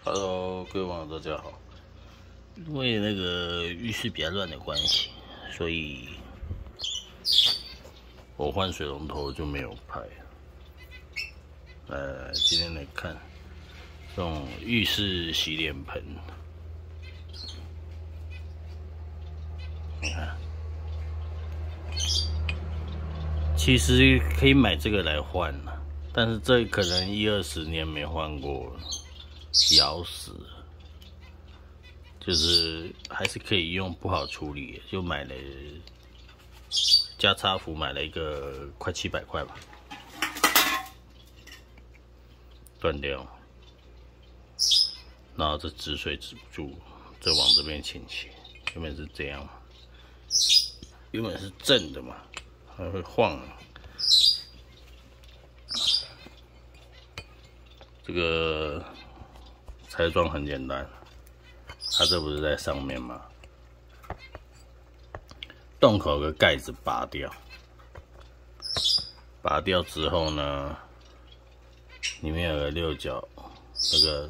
Hello，各位网友大家好。因为那个浴室比较乱的关系，所以我换水龙头就没有拍。今天来看这种浴室洗脸盆，你看，其实可以买这个来换了，但是这可能10-20年没换过了，咬死了。就是还是可以用，不好处理，就买了加差服，买了一个快700块吧，断掉，然后这止水止不住，这往这边倾斜，原本是这样，原本是正的嘛，还会晃。这个拆装很简单。它这不是在上面吗？洞口有个盖子拔掉，拔掉之后呢，里面有个6角，那个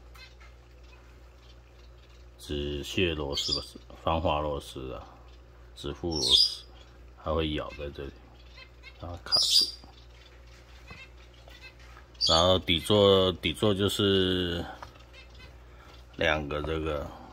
止泻螺丝吧，防滑螺丝啊，止附螺丝，它会咬在这里，然后卡住。然后底座就是2个这个。